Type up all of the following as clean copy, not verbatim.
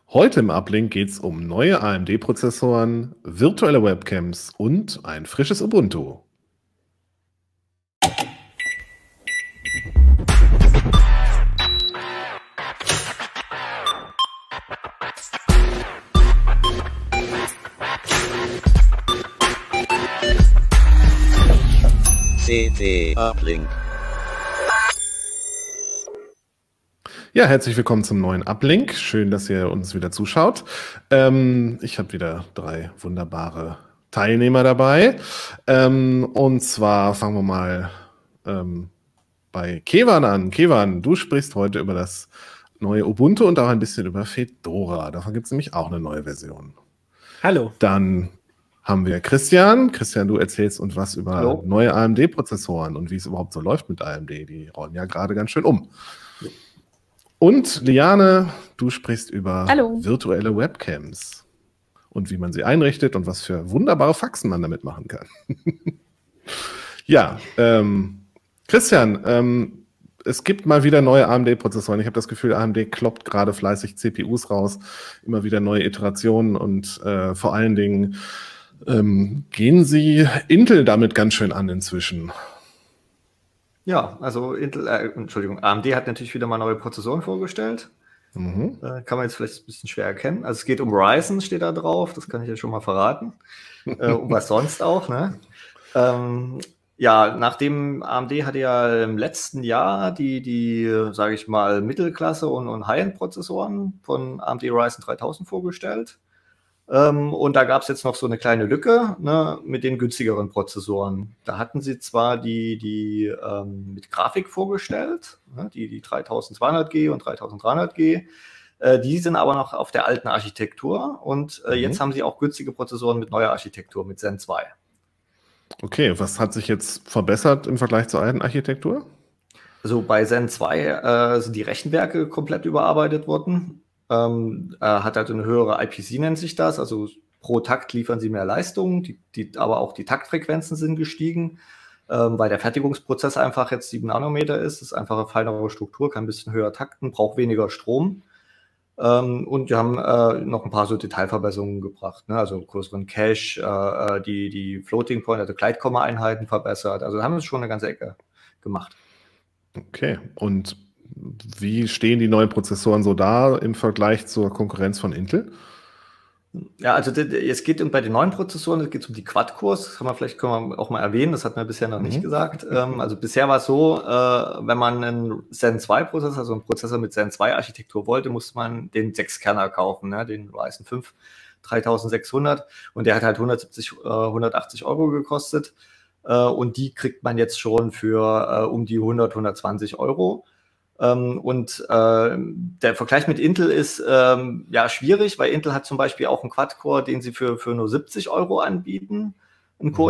Heute im Uplink geht es um neue AMD-Prozessoren, virtuelle Webcams und ein frisches Ubuntu. CD Uplink. Ja, herzlich willkommen zum neuen Uplink. Schön, dass ihr uns wieder zuschaut. Ich habe wieder 3 wunderbare Teilnehmer dabei. Und zwar fangen wir mal bei Kevan an. Kevan, du sprichst heute über das neue Ubuntu und auch ein bisschen über Fedora. Davon gibt es nämlich auch eine neue Version. Hallo. Dann haben wir Christian. Christian, du erzählst uns was über neue AMD-Prozessoren und wie es überhaupt so läuft mit AMD. Die rollen ja gerade ganz schön um. Und Liane, du sprichst über virtuelle Webcams und wie man sie einrichtet und was für wunderbare Faxen man damit machen kann. Ja, Christian, es gibt mal wieder neue AMD-Prozessoren. Ich habe das Gefühl, AMD kloppt gerade fleißig CPUs raus, immer wieder neue Iterationen und vor allen Dingen gehen sie Intel damit ganz schön an inzwischen. Ja, also AMD hat natürlich wieder mal neue Prozessoren vorgestellt. Kann man jetzt vielleicht ein bisschen schwer erkennen. Also es geht um Ryzen, steht da drauf, das kann ich ja schon mal verraten. Und was sonst auch, ne? Ja, nachdem AMD hatte ja im letzten Jahr die sage ich mal, Mittelklasse und High-End-Prozessoren von AMD Ryzen 3000 vorgestellt. Und da gab es jetzt noch so eine kleine Lücke, ne, mit den günstigeren Prozessoren. Da hatten sie zwar die mit Grafik vorgestellt, ne, die 3200G und 3300G, die sind aber noch auf der alten Architektur und jetzt haben sie auch günstige Prozessoren mit neuer Architektur, mit Zen 2. Okay, was hat sich jetzt verbessert im Vergleich zur alten Architektur? Also bei Zen 2 sind die Rechenwerke komplett überarbeitet worden. Hat halt eine höhere IPC, nennt sich das, also pro Takt liefern sie mehr Leistung, aber auch die Taktfrequenzen sind gestiegen, weil der Fertigungsprozess einfach jetzt 7 Nanometer ist, das ist einfach eine feinere Struktur, kann ein bisschen höher takten, braucht weniger Strom. Und wir haben noch ein paar so Detailverbesserungen gebracht, ne? Also größeren Cache, die Floating Point, also Gleitkomma-Einheiten verbessert, also haben wir schon eine ganze Ecke gemacht. Okay, und wie stehen die neuen Prozessoren so da im Vergleich zur Konkurrenz von Intel? Ja, also es geht bei den neuen Prozessoren, es geht um die Quad-Cores, das können wir auch mal erwähnen, das hat man bisher noch nicht gesagt. Also bisher war es so, wenn man einen Zen 2-Prozessor, also einen Prozessor mit Zen 2-Architektur wollte, musste man den 6-Kerner kaufen, ne? Den Ryzen 5 3600 und der hat halt 180 Euro gekostet und die kriegt man jetzt schon für um die 120 Euro. Und der Vergleich mit Intel ist ja schwierig, weil Intel hat zum Beispiel auch einen Quad-Core, den sie für nur 70 Euro anbieten, ein Core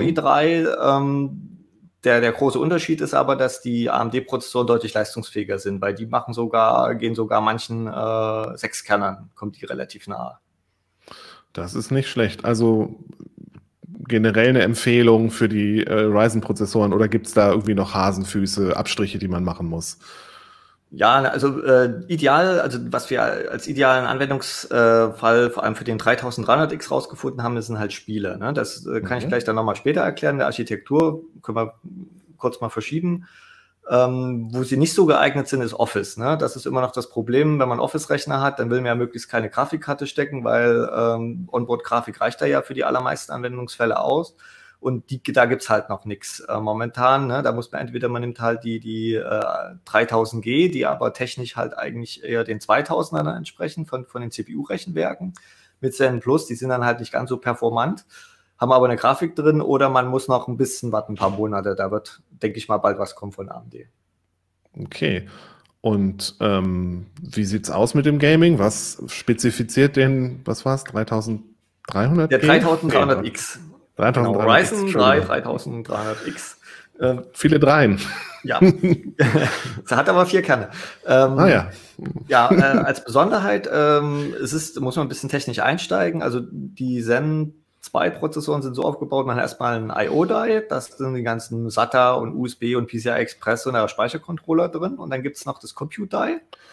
i3. Der große Unterschied ist aber, dass die AMD-Prozessoren deutlich leistungsfähiger sind, weil die gehen sogar manchen 6-Kernern, kommt die relativ nahe. Das ist nicht schlecht. Also generell eine Empfehlung für die Ryzen-Prozessoren oder gibt es da irgendwie noch Hasenfüße, Abstriche, die man machen muss? Ja, also ideal, also was wir als idealen Anwendungsfall vor allem für den 3300X rausgefunden haben, das sind halt Spiele. Ne? Das kann ich gleich dann nochmal später erklären. Der Architektur können wir kurz mal verschieben. Wo sie nicht so geeignet sind, ist Office. Ne? Das ist immer noch das Problem, wenn man Office-Rechner hat, dann will man ja möglichst keine Grafikkarte stecken, weil Onboard-Grafik reicht da ja für die allermeisten Anwendungsfälle aus. Und da gibt's halt noch nichts momentan. Ne? Da muss man man nimmt halt die 3000G, die aber technisch halt eigentlich eher den 2000ern entsprechen von den CPU-Rechenwerken mit Zen Plus. Die sind dann halt nicht ganz so performant, haben aber eine Grafik drin oder man muss noch ein bisschen warten, ein paar Monate. Da wird, denke ich mal, bald was kommen von AMD. Okay. Und wie sieht's aus mit dem Gaming? Was spezifiziert was war's? 3300? Der 3300X. 3300X. Genau, Ryzen 3 3300X. Viele Dreien. Ja, es hat aber 4 Kerne. Ja. Ja, als Besonderheit muss man ein bisschen technisch einsteigen. Also die Zen 2-Prozessoren sind so aufgebaut, man hat erstmal ein I/O-Die, das sind die ganzen SATA und USB und PCI Express und der Speichercontroller drin. Und dann gibt es noch das Compute-Die.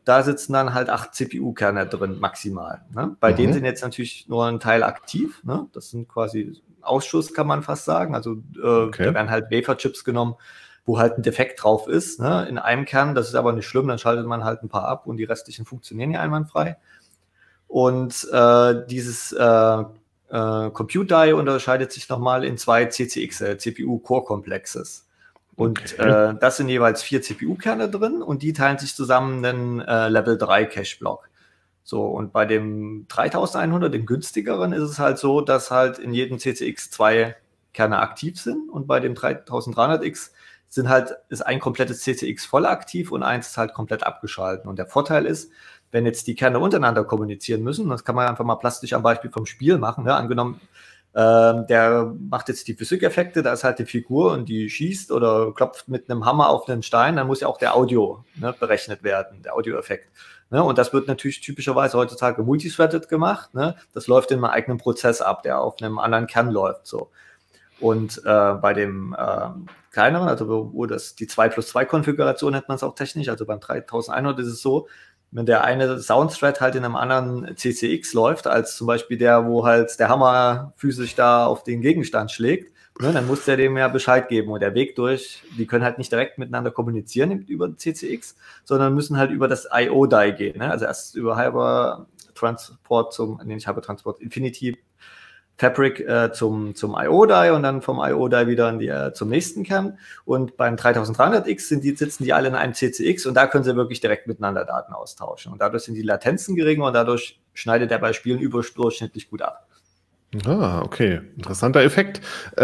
da sitzen dann halt 8 CPU-Kerne drin maximal. Ne? Bei denen sind jetzt natürlich nur ein Teil aktiv. Ne? Das sind quasi Ausschuss, kann man fast sagen. Also da werden halt Waferchips genommen, wo halt ein Defekt drauf ist, ne? In einem Kern. Das ist aber nicht schlimm, dann schaltet man halt ein paar ab und die restlichen funktionieren ja einwandfrei. Und dieses Compute Die unterscheidet sich nochmal in 2 CCX, CPU-Core-Complexes. Und das sind jeweils 4 CPU-Kerne drin und die teilen sich zusammen einen Level 3 Cache-Block. So, und bei dem 3100, dem günstigeren, ist es halt so, dass halt in jedem CCX 2 Kerne aktiv sind und bei dem 3300X ist ein komplettes CCX voll aktiv und eins ist halt komplett abgeschaltet. Und der Vorteil ist, wenn jetzt die Kerne untereinander kommunizieren müssen, das kann man einfach mal plastisch am Beispiel vom Spiel machen, ne? Angenommen, der macht jetzt die Physikeffekte, da ist halt die Figur und die schießt oder klopft mit einem Hammer auf einen Stein, dann muss ja auch der Audio, ne, berechnet werden, der Audioeffekt. Ne? Und das wird natürlich typischerweise heutzutage multithreaded gemacht. Ne? Das läuft in einem eigenen Prozess ab, der auf einem anderen Kern läuft. So. Und bei dem kleineren, also wo das die 2+2-Konfiguration nennt man es auch technisch, also beim 3100 ist es so, wenn der eine Soundthread halt in einem anderen CCX läuft, als zum Beispiel der, wo halt der Hammer physisch da auf den Gegenstand schlägt, ne, dann muss der dem ja Bescheid geben. Und der Weg die können halt nicht direkt miteinander kommunizieren über CCX, sondern müssen halt über das IO-Die gehen. Ne? Also erst über Hypertransport Infinity Fabric zum IO-Die und dann vom IO-Die wieder zum nächsten Kern. Und beim 3300X sitzen die alle in einem CCX und da können sie wirklich direkt miteinander Daten austauschen. Und dadurch sind die Latenzen geringer und dadurch schneidet er bei Spielen überdurchschnittlich gut ab. Ah, okay. Interessanter Effekt.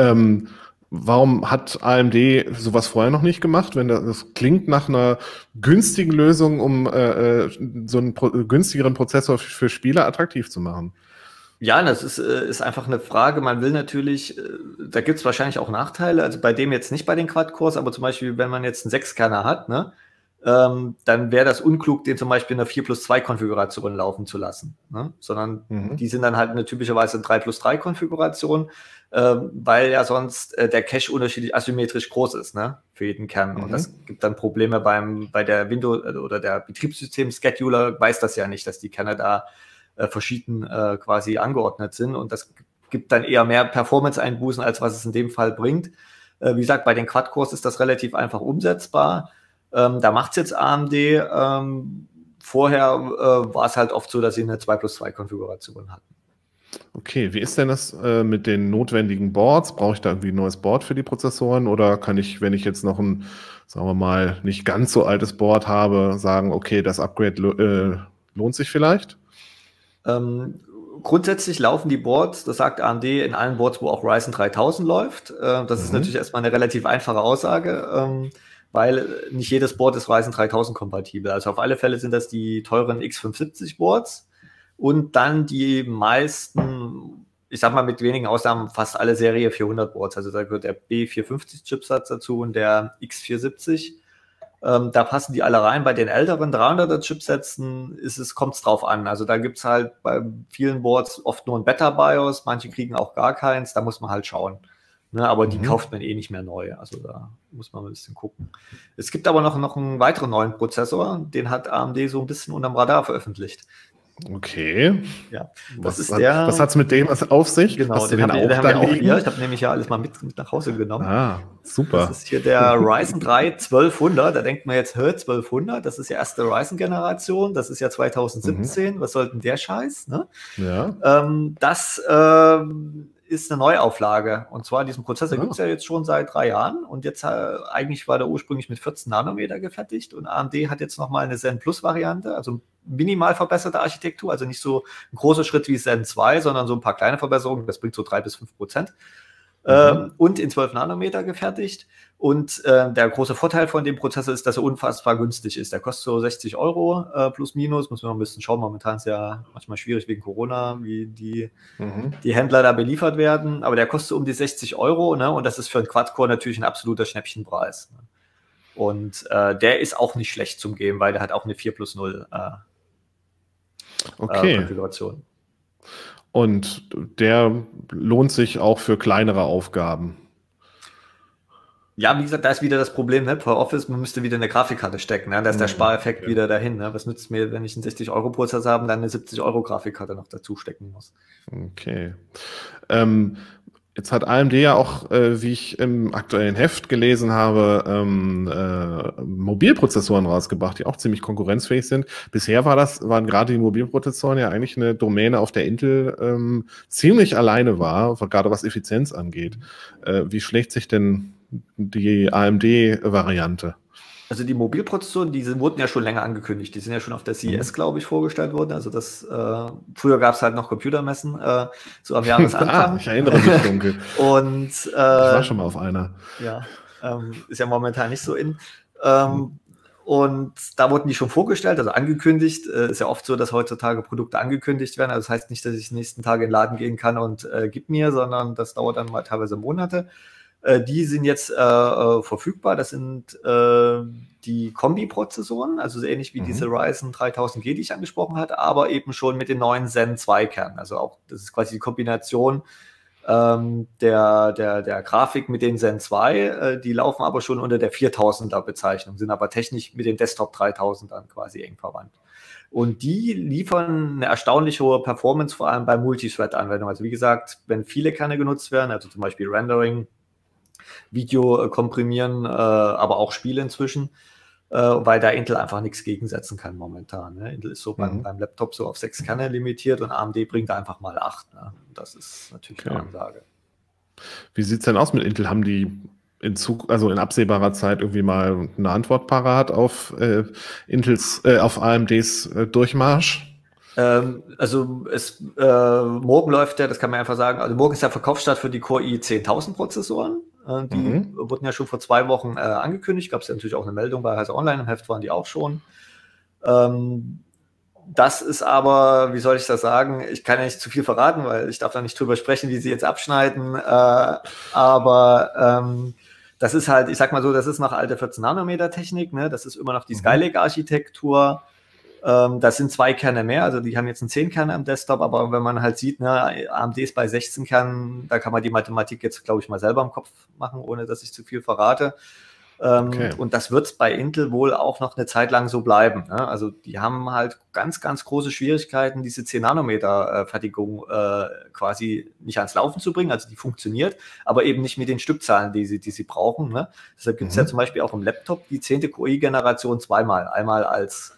Warum hat AMD sowas vorher noch nicht gemacht, wenn das klingt nach einer günstigen Lösung, um so einen günstigeren Prozessor für Spieler attraktiv zu machen? Ja, das ist einfach eine Frage. Man will natürlich, da gibt es wahrscheinlich auch Nachteile, also bei dem jetzt nicht bei den Quad-Cores, aber zum Beispiel, wenn man jetzt einen 6-Kerner hat, ne, dann wäre das unklug, den zum Beispiel in einer 4+2-Konfiguration laufen zu lassen. Ne? Sondern die sind dann halt eine typischerweise 3+3-Konfiguration, weil ja sonst der Cache unterschiedlich asymmetrisch groß ist, ne, für jeden Kern. Und das gibt dann Probleme bei der Windows oder der Betriebssystem-Scheduler weiß das ja nicht, dass die Kerne da verschieden quasi angeordnet sind. Und das gibt dann eher mehr Performance-Einbußen, als was es in dem Fall bringt. Wie gesagt, bei den Quad-Cores ist das relativ einfach umsetzbar. Da macht es jetzt AMD. Vorher war es halt oft so, dass sie eine 2+2-Konfiguration hatten. Okay, wie ist denn das mit den notwendigen Boards? Brauche ich da irgendwie ein neues Board für die Prozessoren oder kann ich, wenn ich jetzt noch ein, sagen wir mal, nicht ganz so altes Board habe, sagen, okay, das Upgrade lohnt sich vielleicht? Grundsätzlich laufen die Boards, das sagt AMD, in allen Boards, wo auch Ryzen 3000 läuft. Das ist natürlich erstmal eine relativ einfache Aussage, weil nicht jedes Board ist Ryzen 3000 kompatibel. Also auf alle Fälle sind das die teuren x570 Boards und dann die meisten, ich sag mal mit wenigen Ausnahmen, fast alle Serie 400 Boards. Also da gehört der B450 Chipsatz dazu und der X470. Da passen die alle rein. Bei den älteren 300er Chipsätzen kommt es drauf an. Also da gibt es halt bei vielen Boards oft nur ein Beta-BIOS, manche kriegen auch gar keins, da muss man halt schauen. Ne, aber die kauft man eh nicht mehr neu. Also da muss man ein bisschen gucken. Es gibt aber noch einen weiteren neuen Prozessor, den hat AMD so ein bisschen unterm Radar veröffentlicht. Okay. Ja, was hat es mit dem auf sich? Genau, den haben wir auch hier. Ich habe nämlich ja alles mal mit nach Hause genommen. Ah, super. Das ist hier der Ryzen 3 1200. Da denkt man jetzt, 1200, das ist ja erste Ryzen-Generation. Das ist ja 2017. Was soll denn der Scheiß? Ne? Ja. Das ist eine Neuauflage. Und zwar diesen Prozessor gibt es ja jetzt schon seit 3 Jahren. Und jetzt eigentlich war der ursprünglich mit 14 Nanometer gefertigt. Und AMD hat jetzt nochmal eine Zen Plus Variante, also minimal verbesserte Architektur, also nicht so ein großer Schritt wie Zen 2, sondern so ein paar kleine Verbesserungen. Das bringt so 3-5%. Und in 12 Nanometer gefertigt. Und der große Vorteil von dem Prozessor ist, dass er unfassbar günstig ist. Der kostet so 60 Euro plus minus. Muss man noch ein bisschen schauen. Momentan ist ja manchmal schwierig wegen Corona, wie die Händler da beliefert werden. Aber der kostet um die 60 Euro. Ne? Und das ist für einen Quad-Core natürlich ein absoluter Schnäppchenpreis. Ne? Und der ist auch nicht schlecht zum Geben, weil der hat auch eine 4+0 Konfiguration. Und der lohnt sich auch für kleinere Aufgaben. Ja, wie gesagt, da ist wieder das Problem, ne? Per Office, man müsste wieder eine Grafikkarte stecken, ne? Da ist der Spareffekt wieder dahin, ne? Was nützt mir, wenn ich einen 60-Euro-Prozessor habe und dann eine 70-Euro-Grafikkarte noch dazu stecken muss? Okay. Jetzt hat AMD ja auch, wie ich im aktuellen Heft gelesen habe, Mobilprozessoren rausgebracht, die auch ziemlich konkurrenzfähig sind. Bisher waren gerade die Mobilprozessoren ja eigentlich eine Domäne, auf der Intel ziemlich alleine war, gerade was Effizienz angeht. Wie schlägt sich denn die AMD-Variante? Also die Mobilprozessoren, wurden ja schon länger angekündigt. Die sind ja schon auf der CES, glaube ich, vorgestellt worden. Also früher gab es halt noch Computermessen, so am Jahresanfang. Ich erinnere mich dunkel. Und ich war schon mal auf einer. Ja, ist ja momentan nicht so in. Und da wurden die schon vorgestellt, also angekündigt. Ist ja oft so, dass heutzutage Produkte angekündigt werden. Also das heißt nicht, dass ich die nächsten Tage in den Laden gehen kann und gib mir, sondern das dauert dann mal teilweise Monate. Die sind jetzt verfügbar. Das sind die Kombi-Prozessoren, also so ähnlich wie diese Ryzen 3000G, die ich angesprochen hatte, aber eben schon mit den neuen Zen 2 Kernen. Also auch, das ist quasi die Kombination der Grafik mit den Zen 2. Die laufen aber schon unter der 4000er Bezeichnung, sind aber technisch mit den Desktop 3000ern quasi eng verwandt. Und die liefern eine erstaunlich hohe Performance, vor allem bei Multithread-Anwendungen. Also wie gesagt, wenn viele Kerne genutzt werden, also zum Beispiel Rendering, Video komprimieren, aber auch Spiele inzwischen, weil da Intel einfach nichts gegensetzen kann momentan. Ne? Intel ist so beim Laptop so auf 6 Kerne limitiert und AMD bringt einfach mal 8. Ne? Das ist natürlich eine Ansage. Wie sieht es denn aus mit Intel? Haben die in absehbarer Zeit irgendwie mal eine Antwort parat auf auf AMDs Durchmarsch? Also morgen läuft das kann man einfach sagen, also morgen ist der Verkaufsstart für die Core i10000 Prozessoren. Die wurden ja schon vor 2 Wochen angekündigt. Gab es ja natürlich auch eine Meldung bei Heise Online, im Heft waren die auch schon. Das ist aber, wie soll ich das sagen? Ich kann ja nicht zu viel verraten, weil ich darf da nicht drüber sprechen, wie sie jetzt abschneiden. Aber das ist halt, ich sag mal so, das ist noch alte 14-Nanometer-Technik. Ne? Das ist immer noch die Skylake-Architektur. Das sind 2 Kerne mehr, also die haben jetzt einen 10 Kerne am Desktop, aber wenn man halt sieht, ne, AMD ist bei 16 Kernen, da kann man die Mathematik jetzt, glaube ich, mal selber im Kopf machen, ohne dass ich zu viel verrate. Und das wird bei Intel wohl auch noch eine Zeit lang so bleiben. Ne? Also die haben halt ganz, ganz große Schwierigkeiten, diese 10-Nanometer-Fertigung quasi nicht ans Laufen zu bringen. Also die funktioniert, aber eben nicht mit den Stückzahlen, die sie brauchen. Ne? Deshalb gibt es ja zum Beispiel auch im Laptop die 10. Core-Generation zweimal. Einmal als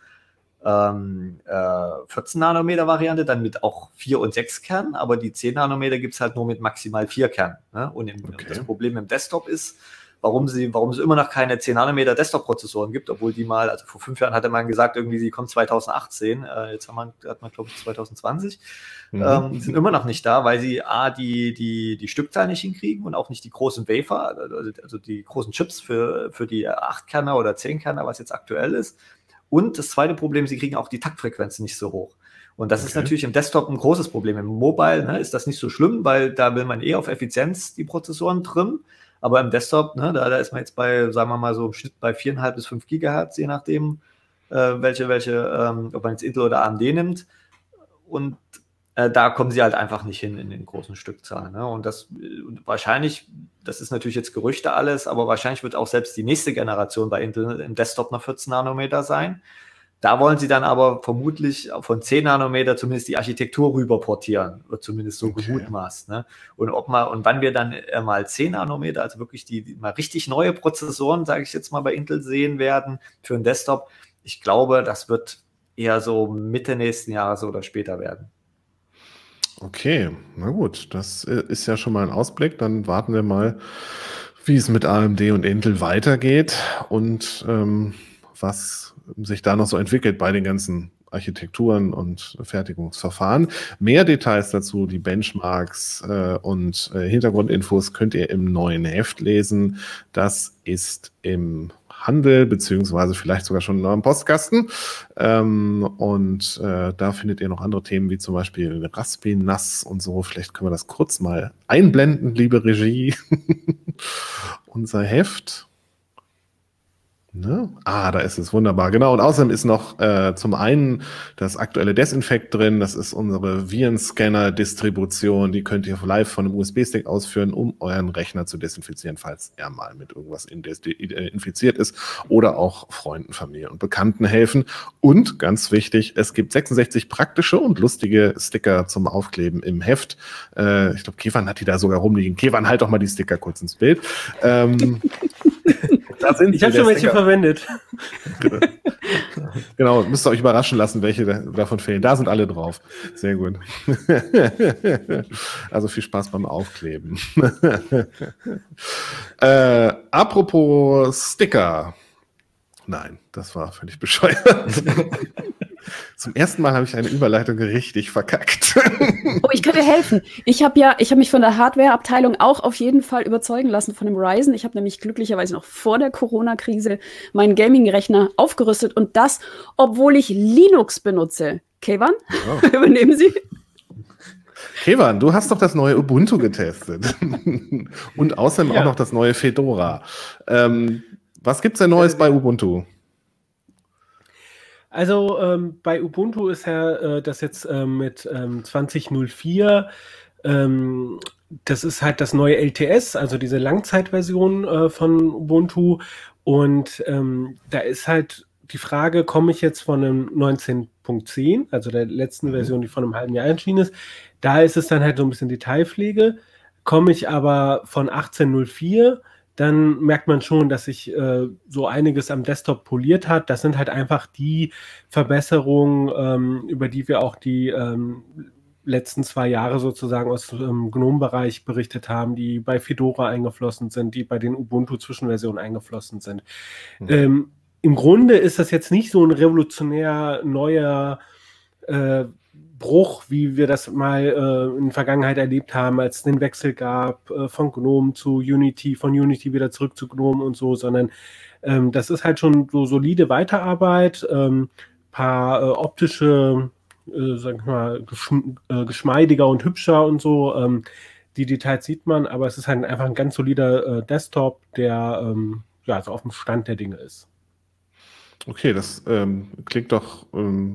14-Nanometer-Variante, dann mit auch 4 und 6 Kernen, aber die 10 Nanometer gibt es halt nur mit maximal 4 Kernen. Ne? Und das Problem im Desktop ist, warum es immer noch keine 10 Nanometer Desktop-Prozessoren gibt, obwohl die mal, also vor 5 Jahren hatte man gesagt, irgendwie sie kommen 2018, jetzt hat man glaube ich 2020, die sind immer noch nicht da, weil sie die Stückzahl nicht hinkriegen und auch nicht die großen Wafer, also die großen Chips für die 8 Kerner oder 10 Kerner, was jetzt aktuell ist. Und das zweite Problem, sie kriegen auch die Taktfrequenz nicht so hoch. Und das ist natürlich im Desktop ein großes Problem. Im Mobile ist das nicht so schlimm, weil da will man auf Effizienz die Prozessoren trimmen. Aber im Desktop, da ist man jetzt bei, sagen wir mal so im Schnitt bei 4,5 bis 5 Gigahertz, je nachdem, ob man jetzt Intel oder AMD nimmt. Und da kommen sie halt einfach nicht hin in den großen Stückzahlen. Ne? Und wahrscheinlich, das ist natürlich jetzt Gerüchte alles, aber wahrscheinlich wird auch selbst die nächste Generation bei Intel im Desktop noch 14 Nanometer sein. Da wollen sie dann aber vermutlich von 10 Nanometer zumindest die Architektur rüber portieren, wird zumindest so gemutmaßt. Ne? Und wann wir dann mal 10 Nanometer, also wirklich die mal richtig neue Prozessoren, sage ich jetzt mal, bei Intel sehen werden für einen Desktop, ich glaube, das wird eher so Mitte nächsten Jahres oder später werden. Okay, na gut, das ist ja schon mal ein Ausblick. Dann warten wir mal, wie es mit AMD und Intel weitergeht und was sich da noch so entwickelt bei den ganzen Architekturen und Fertigungsverfahren. Mehr Details dazu, die Benchmarks und Hintergrundinfos könnt ihr im neuen Heft lesen. Das ist im Handel, beziehungsweise vielleicht sogar schon in eurem Postkasten. Da findet ihr noch andere Themen, wie zum Beispiel Raspi NAS und so. Vielleicht können wir das kurz mal einblenden, liebe Regie. Unser Heft. Ne? Ah, da ist es wunderbar. Genau. Und außerdem ist noch zum einen das aktuelle Desinfekt drin. Das ist unsere Virenscanner-Distribution. Die könnt ihr live von einem USB-Stick ausführen, um euren Rechner zu desinfizieren, falls er mal mit irgendwas infiziert ist, oder auch Freunden, Familie und Bekannten helfen. Und ganz wichtig, es gibt 66 praktische und lustige Sticker zum Aufkleben im Heft. Ich glaube, Kevan hat die da sogar rumliegen. Kevan, halt doch mal die Sticker kurz ins Bild. Da sind ich habe schon welche verwendet. Genau, müsst ihr euch überraschen lassen, welche davon fehlen. Da sind alle drauf. Sehr gut. Also viel Spaß beim Aufkleben. Apropos Sticker. Nein, das war völlig bescheuert. Zum ersten Mal habe ich eine Überleitung richtig verkackt. Oh, ich könnte helfen. Ich habe mich von der Hardware-Abteilung auch auf jeden Fall überzeugen lassen von dem Ryzen. Ich habe nämlich glücklicherweise noch vor der Corona-Krise meinen Gaming-Rechner aufgerüstet und das, obwohl ich Linux benutze. Kevan, übernehmen Sie. Kevan, du hast doch das neue Ubuntu getestet. Und außerdem auch noch das neue Fedora. Was gibt's denn Neues bei Ubuntu? Also bei Ubuntu ist ja das jetzt mit 20.04, das ist halt das neue LTS, also diese Langzeitversion von Ubuntu. Und da ist halt die Frage, komme ich jetzt von einem 19.10, also der letzten Version, die vor einem halben Jahr erschienen ist, da ist es dann halt so ein bisschen Detailpflege. Komme ich aber von 18.04, dann merkt man schon, dass sich so einiges am Desktop poliert hat. Das sind halt einfach die Verbesserungen, über die wir auch die letzten 2 Jahre sozusagen aus dem GNOME-Bereich berichtet haben, die bei Fedora eingeflossen sind, die bei den Ubuntu-Zwischenversionen eingeflossen sind. Im Grunde ist das jetzt nicht so ein revolutionär neuer Bruch, wie wir das mal in der Vergangenheit erlebt haben, als es den Wechsel gab von GNOME zu Unity, von Unity wieder zurück zu GNOME und so, sondern das ist halt schon so solide Weiterarbeit, paar optische, sag ich mal, geschmeidiger und hübscher und so. Die Details sieht man, aber es ist halt einfach ein ganz solider Desktop, der so auf dem Stand der Dinge ist. Okay, das klingt doch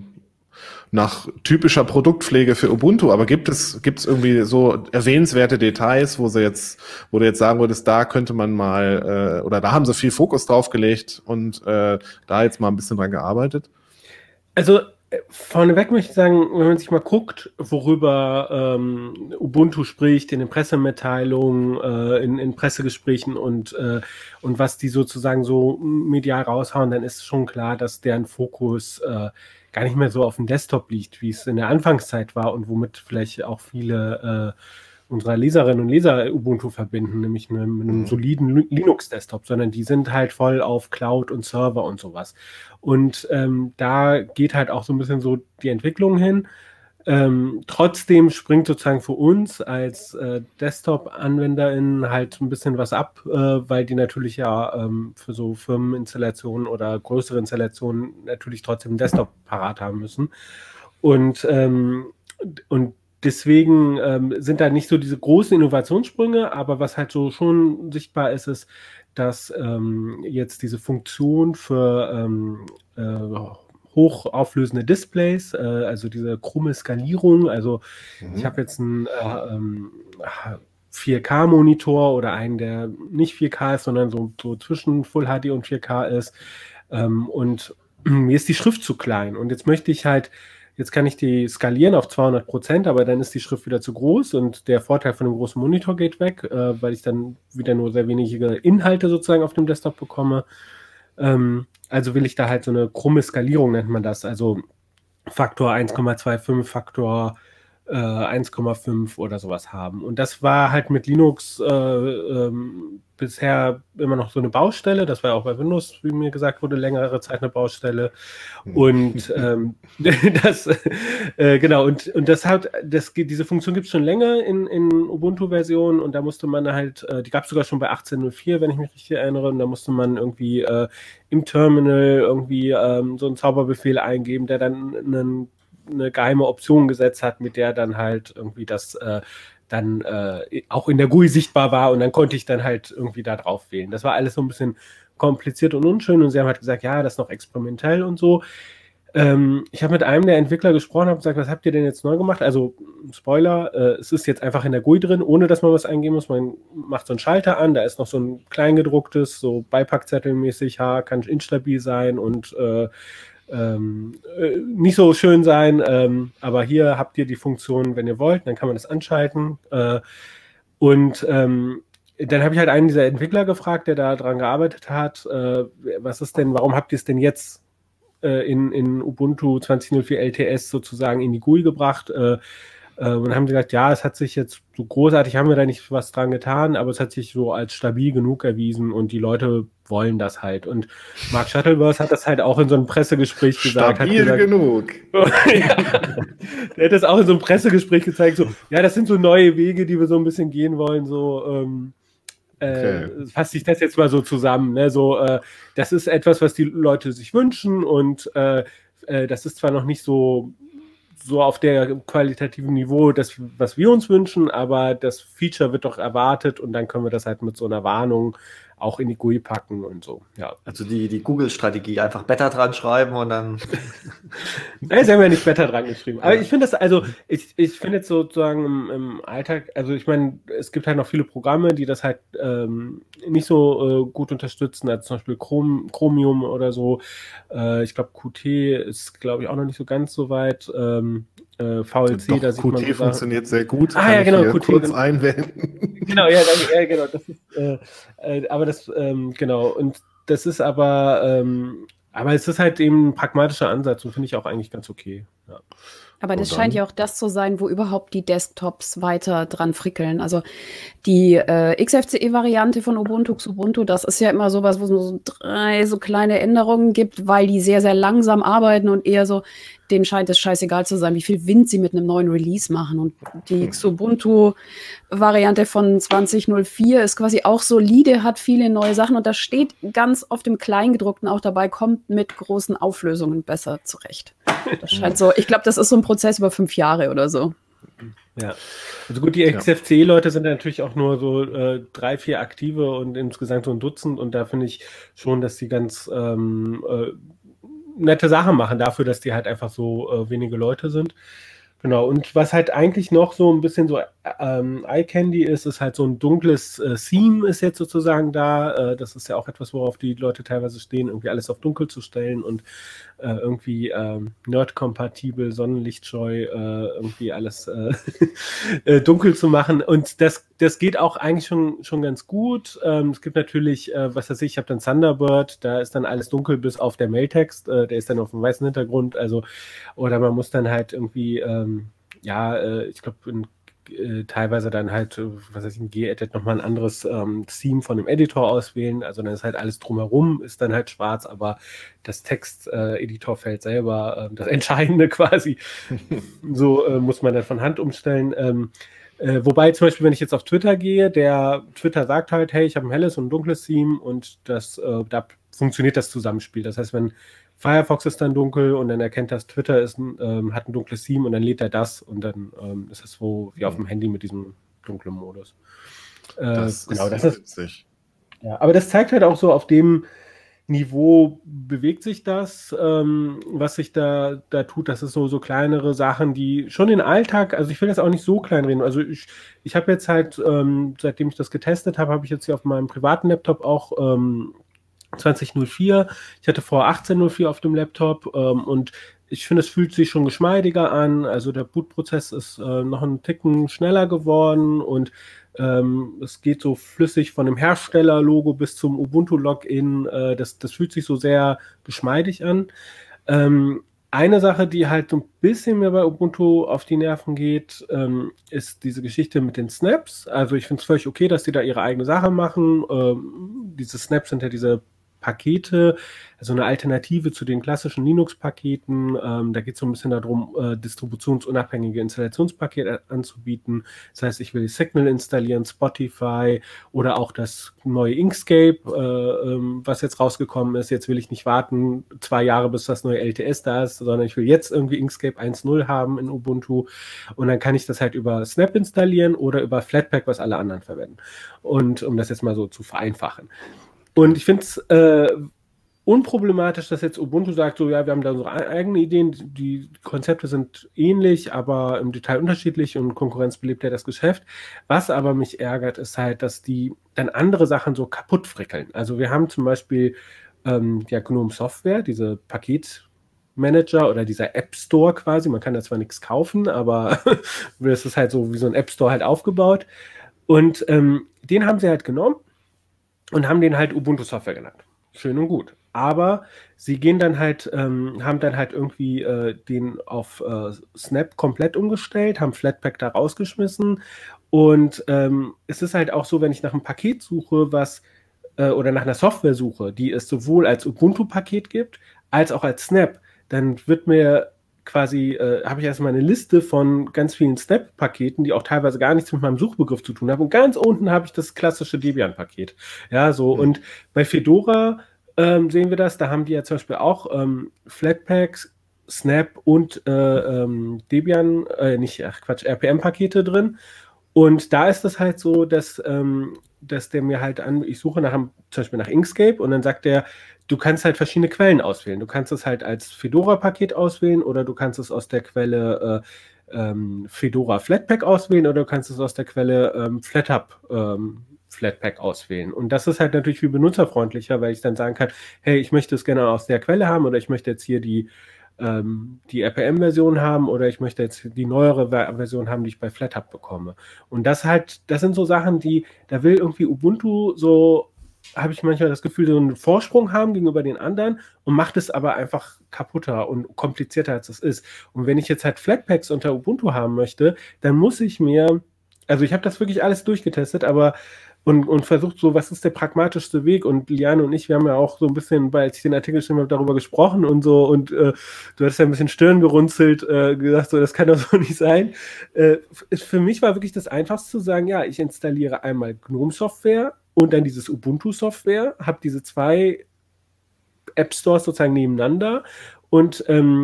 nach typischer Produktpflege für Ubuntu, aber gibt es irgendwie so erwähnenswerte Details, wo du jetzt sagen würdest, da könnte man mal, oder da haben sie viel Fokus drauf gelegt und da jetzt mal ein bisschen dran gearbeitet? Also vorneweg möchte ich sagen, wenn man sich mal guckt, worüber Ubuntu spricht in den Pressemitteilungen, in Pressegesprächen und was die sozusagen so medial raushauen, dann ist schon klar, dass deren Fokus gar nicht mehr so auf dem Desktop liegt, wie es in der Anfangszeit war und womit vielleicht auch viele unserer Leserinnen und Leser Ubuntu verbinden, nämlich mit einem soliden Linux-Desktop, sondern die sind halt voll auf Cloud und Server und sowas. Und da geht halt auch so ein bisschen so die Entwicklung hin. Trotzdem springt sozusagen für uns als Desktop-AnwenderInnen halt ein bisschen was ab, weil die natürlich ja für so Firmeninstallationen oder größere Installationen natürlich trotzdem einen Desktop parat haben müssen. Und deswegen sind da nicht so diese großen Innovationssprünge, aber was halt so schon sichtbar ist, ist, dass jetzt diese Funktion für hochauflösende Displays, also diese krumme Skalierung, also ich habe jetzt einen 4K-Monitor oder einen, der nicht 4K ist, sondern so zwischen Full HD und 4K ist, und mir ist die Schrift zu klein und jetzt kann ich die skalieren auf 200%, aber dann ist die Schrift wieder zu groß und der Vorteil von einem großen Monitor geht weg, weil ich dann wieder nur sehr wenige Inhalte sozusagen auf dem Desktop bekomme. Also will ich da halt so eine krumme Skalierung, nennt man das, also Faktor 1,25, Faktor 1,5 oder sowas haben. Und das war halt mit Linux bisher immer noch so eine Baustelle. Das war auch bei Windows, wie mir gesagt wurde, längere Zeit eine Baustelle. Und genau, und diese Funktion gibt es schon länger in Ubuntu-Versionen und da musste man halt, die gab es sogar schon bei 18.04, wenn ich mich richtig erinnere, und da musste man irgendwie im Terminal irgendwie so einen Zauberbefehl eingeben, der dann eine geheime Option gesetzt hat, mit der dann halt irgendwie das dann auch in der GUI sichtbar war und dann konnte ich dann halt irgendwie da drauf wählen. Das war alles so ein bisschen kompliziert und unschön und sie haben halt gesagt, ja, das ist noch experimentell und so. Ich habe mit einem der Entwickler gesprochen, habe gesagt, was habt ihr denn jetzt neu gemacht? Also, Spoiler, es ist jetzt einfach in der GUI drin, ohne dass man was eingeben muss. Man macht so einen Schalter an, da ist noch so ein kleingedrucktes, so Beipackzettelmäßig, kann instabil sein und nicht so schön sein, aber hier habt ihr die Funktion, wenn ihr wollt, dann kann man das anschalten. Und dann habe ich halt einen dieser Entwickler gefragt, der da dran gearbeitet hat, was ist denn, warum habt ihr es denn jetzt in Ubuntu 20.04 LTS sozusagen in die GUI gebracht? Und dann haben sie gesagt, ja, es hat sich jetzt so großartig, haben wir da nicht was dran getan, aber es hat sich so als stabil genug erwiesen und die Leute wollen das halt. Und Mark Shuttleworth hat das halt auch in so einem Pressegespräch gesagt. Stabil genug. Ja, der hat das auch in so einem Pressegespräch gezeigt, so, ja, das sind so neue Wege, die wir so ein bisschen gehen wollen, so, fasse ich das jetzt mal so zusammen, ne? So, das ist etwas, was die Leute sich wünschen und das ist zwar noch nicht so auf der qualitativen Niveau, was wir uns wünschen, aber das Feature wird doch erwartet und dann können wir das halt mit so einer Warnung auch in die GUI packen und so. Ja. Also die Google-Strategie, einfach Beta dran schreiben und dann... Nein, sie haben ja nicht Beta dran geschrieben. Aber ich finde das, also ich finde jetzt sozusagen im Alltag, also ich meine, es gibt halt noch viele Programme, die das halt nicht so gut unterstützen, als zum Beispiel Chromium oder so. Ich glaube, Qt ist, glaube ich, auch noch nicht so ganz so weit. VLC, doch, da sieht man Qt funktioniert sehr gut. Ja, genau, Qt kurz genau. einwenden. Genau, ja, genau. Das ist, aber das, genau. Und das ist aber es ist halt eben ein pragmatischer Ansatz und finde ich auch eigentlich ganz okay. Ja. Aber das scheint ja auch das zu sein, wo überhaupt die Desktops weiter dran frickeln. Also die XFCE-Variante von Ubuntu zu Ubuntu, das ist ja immer sowas, wo es nur so 3 so kleine Änderungen gibt, weil die sehr, sehr langsam arbeiten und eher so, denen scheint es scheißegal zu sein, wie viel Wind sie mit einem neuen Release machen. Und die Ubuntu-Variante von 20.04 ist quasi auch solide, hat viele neue Sachen und da steht ganz oft im Kleingedruckten auch dabei, kommt mit großen Auflösungen besser zurecht. Das scheint so, ich glaube, das ist so ein Prozess über 5 Jahre oder so. Ja, also gut, die XFCE-Leute sind natürlich auch nur so 3, 4 aktive und insgesamt so ein Dutzend und da finde ich schon, dass die ganz nette Sachen machen dafür, dass die halt einfach so wenige Leute sind. Genau, und was halt eigentlich noch so ein bisschen so Eye-Candy ist halt so ein dunkles Theme ist jetzt sozusagen da. Das ist ja auch etwas, worauf die Leute teilweise stehen, irgendwie alles auf dunkel zu stellen und irgendwie nerd-kompatibel, sonnenlichtscheu, irgendwie alles dunkel zu machen. Und das geht auch eigentlich schon ganz gut. Es gibt natürlich, was weiß ich habe dann Thunderbird, da ist dann alles dunkel bis auf der Mailtext, der ist dann auf dem weißen Hintergrund, also, oder man muss dann halt irgendwie, ich glaube, teilweise dann halt, was weiß ich, in Gedit nochmal ein anderes Theme von dem Editor auswählen, also dann ist halt alles drumherum, ist dann halt schwarz, aber das Text-Editorfeld selber, das Entscheidende quasi, so muss man dann von Hand umstellen. Wobei zum Beispiel, wenn ich jetzt auf Twitter gehe, der Twitter sagt halt, hey, ich habe ein helles und ein dunkles Theme und das, da funktioniert das Zusammenspiel. Das heißt, wenn Firefox ist dann dunkel und dann erkennt das Twitter hat ein dunkles Theme und dann lädt er das und dann ist es so wie auf dem Handy mit diesem dunklen Modus. Das genau, ist das ist witzig. ja, aber das zeigt halt auch so, auf dem Niveau bewegt sich das, was sich da tut. Das ist so kleinere Sachen, die schon den Alltag, also ich will das auch nicht so klein reden. Also ich habe jetzt halt, seitdem ich das getestet habe, habe ich jetzt hier auf meinem privaten Laptop auch 20.04. Ich hatte vor 18.04 auf dem Laptop und ich finde, es fühlt sich schon geschmeidiger an. Also der Bootprozess ist noch einen Ticken schneller geworden und es geht so flüssig von dem Herstellerlogo bis zum Ubuntu-Login. Das fühlt sich so sehr geschmeidig an. Eine Sache, die halt so ein bisschen mehr bei Ubuntu auf die Nerven geht, ist diese Geschichte mit den Snaps. Also ich finde es völlig okay, dass die da ihre eigene Sache machen. Diese Snaps sind ja diese Pakete, also eine Alternative zu den klassischen Linux-Paketen. Da geht es so ein bisschen darum, distributionsunabhängige Installationspakete anzubieten. Das heißt, ich will Signal installieren, Spotify oder auch das neue Inkscape, was jetzt rausgekommen ist. Jetzt will ich nicht warten 2 Jahre, bis das neue LTS da ist, sondern ich will jetzt irgendwie Inkscape 1.0 haben in Ubuntu und dann kann ich das halt über Snap installieren oder über Flatpak, was alle anderen verwenden. Und um das jetzt mal so zu vereinfachen. Und ich finde es unproblematisch, dass jetzt Ubuntu sagt, so ja, wir haben da unsere eigenen Ideen, die Konzepte sind ähnlich, aber im Detail unterschiedlich und Konkurrenz belebt ja das Geschäft. Was aber mich ärgert, ist halt, dass die dann andere Sachen so kaputt frickeln. Also wir haben zum Beispiel ja GNOME Software, diese Paketmanager oder dieser App Store quasi. Man kann da zwar nichts kaufen, aber es ist halt so wie so ein App Store halt aufgebaut. Und den haben sie halt genommen und haben den halt Ubuntu Software genannt. Schön und gut. Aber sie gehen dann halt, haben dann halt irgendwie den auf Snap komplett umgestellt, haben Flatpak da rausgeschmissen. Und es ist halt auch so, wenn ich nach einem Paket suche, was oder nach einer Software suche, die es sowohl als Ubuntu-Paket gibt, als auch als Snap, dann wird mir quasi, habe ich erstmal eine Liste von ganz vielen Snap-Paketen, die auch teilweise gar nichts mit meinem Suchbegriff zu tun haben. Und ganz unten habe ich das klassische Debian-Paket. Ja, so. Und bei Fedora sehen wir das. Da haben die ja zum Beispiel auch Flatpak, Snap und Debian, RPM-Pakete drin. Und da ist es halt so, dass der mir halt ich suche zum Beispiel nach Inkscape und dann sagt der, du kannst halt verschiedene Quellen auswählen. Du kannst es halt als Fedora-Paket auswählen oder du kannst es aus der Quelle Fedora Flatpak auswählen oder du kannst es aus der Quelle FlatHub Flatpak auswählen. Und das ist halt natürlich viel benutzerfreundlicher, weil ich dann sagen kann, hey, ich möchte es gerne aus der Quelle haben oder ich möchte jetzt hier die RPM-Version haben oder ich möchte jetzt die neuere Version haben, die ich bei FlatHub bekomme. Und das sind so Sachen, da will irgendwie Ubuntu so, habe ich manchmal das Gefühl, so einen Vorsprung haben gegenüber den anderen und macht es aber einfach kaputter und komplizierter, als es ist. Und wenn ich jetzt halt Flatpaks unter Ubuntu haben möchte, dann muss ich mir, also ich habe das wirklich alles durchgetestet, aber und versucht so, was ist der pragmatischste Weg? Und Liane und ich, wir haben ja auch so ein bisschen, als ich den Artikel geschrieben habe, darüber gesprochen und so und du hast ja ein bisschen Stirn gerunzelt, gesagt, so, das kann doch so nicht sein. Für mich war wirklich das Einfachste zu sagen, ja, ich installiere einmal GNOME-Software und dann dieses Ubuntu-Software, habe diese zwei App-Stores sozusagen nebeneinander und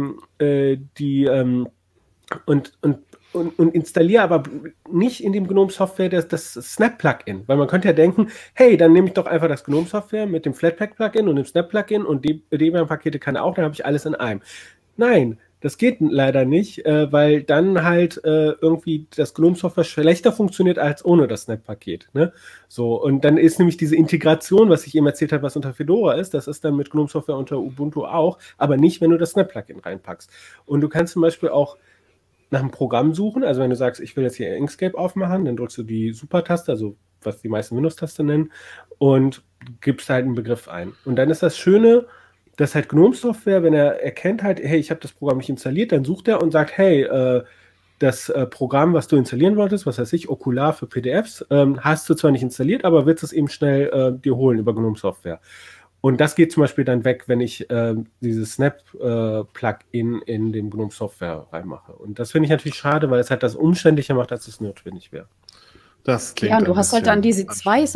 und installiere aber nicht in dem GNOME-Software das Snap-Plugin, weil man könnte ja denken, hey, dann nehme ich doch einfach das GNOME-Software mit dem Flatpak-Plugin und dem Snap-Plugin und Debian-Pakete kann auch, dann habe ich alles in einem. Nein, das geht leider nicht, weil dann halt irgendwie das GNOME-Software schlechter funktioniert als ohne das Snap-Paket. Ne? So, und dann ist nämlich diese Integration, was ich eben erzählt habe, was unter Fedora ist, das ist dann mit GNOME-Software unter Ubuntu auch, aber nicht, wenn du das Snap-Plugin reinpackst. Und du kannst zum Beispiel auch nach einem Programm suchen, also wenn du sagst, ich will jetzt hier Inkscape aufmachen, dann drückst du die Super-Taste, also was die meisten Windows-Taste nennen, und gibst halt einen Begriff ein. Und dann ist das Schöne, dass halt GNOME-Software, wenn er erkennt halt, hey, ich habe das Programm nicht installiert, dann sucht er und sagt, hey, das Programm, was du installieren wolltest, was weiß ich, Okular für PDFs, hast du zwar nicht installiert, aber willst es eben schnell dir holen über GNOME-Software. Und das geht zum Beispiel dann weg, wenn ich dieses Snap-Plugin in dem GNOME-Software reinmache. Und das finde ich natürlich schade, weil es halt das umständlicher macht, als es notwendig wäre. Das klingt ja, und du hast halt dann diese zwei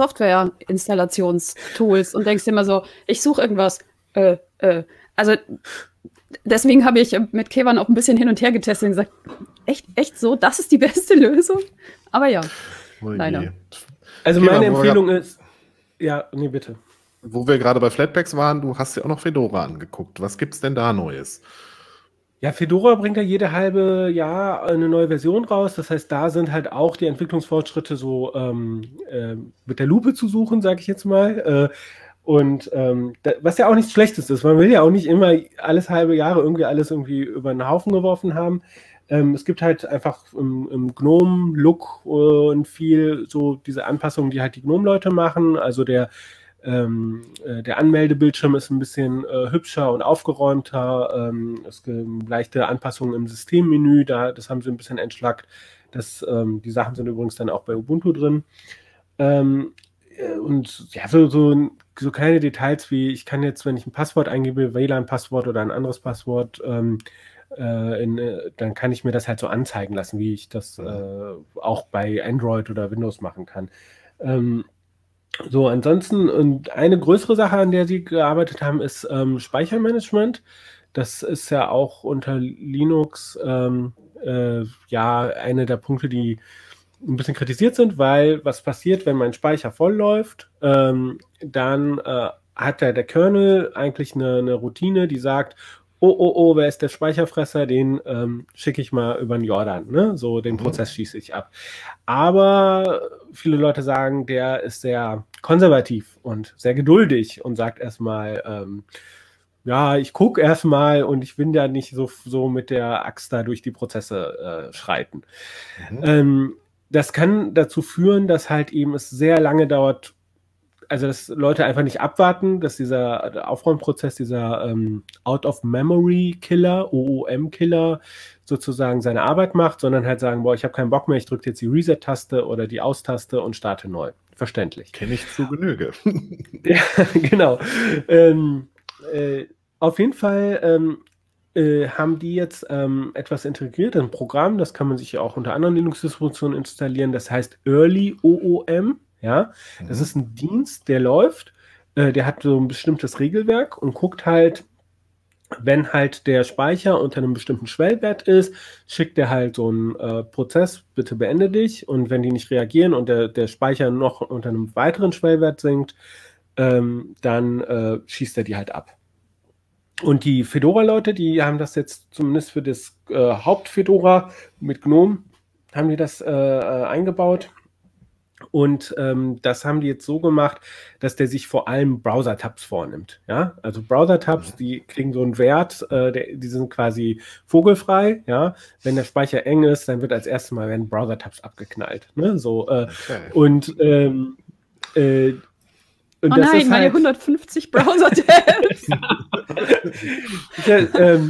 Software-Installationstools und denkst dir immer so, ich suche irgendwas. Also deswegen habe ich mit Kevan auch ein bisschen hin und her getestet und gesagt, echt so, das ist die beste Lösung? Aber ja, leider. Also meine Empfehlung ist, ja, nee, bitte. Wo wir gerade bei Flatpaks waren, du hast ja auch noch Fedora angeguckt. Was gibt's denn da Neues? Ja, Fedora bringt ja jede halbe Jahr eine neue Version raus. Das heißt, da sind halt auch die Entwicklungsfortschritte so mit der Lupe zu suchen, sage ich jetzt mal. Was ja auch nichts Schlechtes ist. Man will ja auch nicht immer alles halbe Jahre alles irgendwie über den Haufen geworfen haben. Es gibt halt einfach im GNOME-Look und viel so diese Anpassungen, die halt die GNOME-Leute machen. Also der Anmeldebildschirm ist ein bisschen hübscher und aufgeräumter. Es gibt leichte Anpassungen im Systemmenü, das haben sie ein bisschen entschlackt. Die Sachen sind übrigens dann auch bei Ubuntu drin. Und ja, so kleine Details wie, ich kann jetzt, wenn ich ein Passwort eingebe, WLAN-Passwort oder ein anderes Passwort, dann kann ich mir das halt so anzeigen lassen, wie ich das auch bei Android oder Windows machen kann. So, ansonsten, und eine größere Sache, an der sie gearbeitet haben, ist Speichermanagement. Das ist ja auch unter Linux ja eine der Punkte, die ein bisschen kritisiert sind, weil was passiert, wenn mein Speicher voll läuft, dann hat der Kernel eigentlich eine Routine, die sagt, oh, wer ist der Speicherfresser, den schicke ich mal über den Jordan, ne? So, den Prozess schieße ich ab. Aber viele Leute sagen, der ist sehr konservativ und sehr geduldig und sagt erstmal, ja, ich gucke erstmal und ich will ja nicht so mit der Axt da durch die Prozesse schreiten. Das kann dazu führen, dass halt eben es sehr lange dauert, also dass Leute einfach nicht abwarten, dass dieser Aufräumprozess, dieser Out-of-Memory-Killer, OOM-Killer, sozusagen seine Arbeit macht, sondern halt sagen, boah, ich habe keinen Bock mehr, ich drücke jetzt die Reset-Taste oder die Aus-Taste und starte neu. Verständlich. Kenne ich zu Genüge. Ja, genau. Auf jeden Fall haben die jetzt etwas integriert, ein Programm, das kann man sich auch unter anderen Linux-Distributionen installieren, das heißt Early OOM. Ja, das ist ein Dienst, der läuft, der hat so ein bestimmtes Regelwerk und guckt halt, wenn halt der Speicher unter einem bestimmten Schwellwert ist, schickt er halt so einen Prozess, bitte beende dich, und wenn die nicht reagieren und der Speicher noch unter einem weiteren Schwellwert sinkt, dann schießt er die halt ab. Und die Fedora-Leute, die haben das jetzt zumindest für das Haupt-Fedora mit GNOME, haben die das eingebaut. Und das haben die jetzt so gemacht, dass der sich vor allem Browser-Tabs vornimmt. Ja? Also Browser-Tabs, die kriegen so einen Wert, die sind quasi vogelfrei. Ja? Wenn der Speicher eng ist, dann wird als erstes Mal werden Browser-Tabs abgeknallt. Ne? So, Oh und das nein, ist meine halt 150 Browser-Tabs. ja,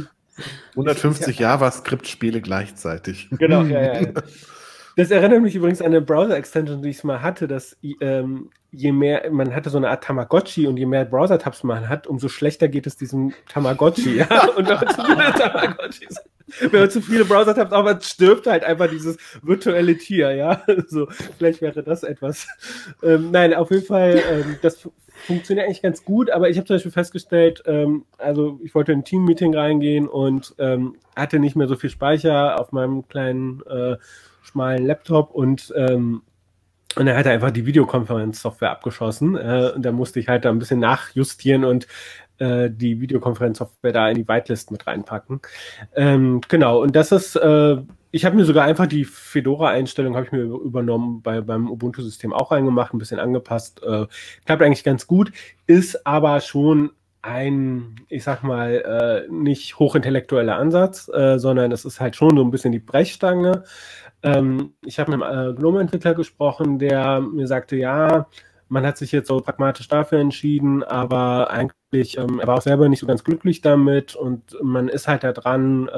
150 JavaScript-Spiele gleichzeitig. genau, ja. Das erinnert mich übrigens an eine Browser-Extension, die ich mal hatte, dass je mehr, man hatte so eine Art Tamagotchi und je mehr Browser-Tabs man hat, umso schlechter geht es diesem Tamagotchi. Ja? Und wenn man zu viele Tamagotchis, wenn man zu viele Browser-Tabs, aber es stirbt halt einfach dieses virtuelle Tier, ja. So, vielleicht wäre das etwas. Nein, auf jeden Fall, das funktioniert eigentlich ganz gut, aber ich habe zum Beispiel festgestellt, also ich wollte in ein Team-Meeting reingehen und hatte nicht mehr so viel Speicher auf meinem kleinen schmalen Laptop und dann hat er einfach die Videokonferenzsoftware abgeschossen und da musste ich halt da ein bisschen nachjustieren und die Videokonferenzsoftware da in die Whitelist mit reinpacken. Genau, und das ist, ich habe mir sogar einfach die Fedora-Einstellung habe ich mir übernommen, beim Ubuntu-System auch reingemacht, ein bisschen angepasst. Klappt eigentlich ganz gut, ist aber schon ein, ich sag mal, nicht hochintellektueller Ansatz, sondern es ist halt schon so ein bisschen die Brechstange. Ich habe mit einem GNOME-Entwickler gesprochen, der mir sagte, ja, man hat sich jetzt so pragmatisch dafür entschieden, aber eigentlich, er war auch selber nicht so ganz glücklich damit und man ist halt da dran,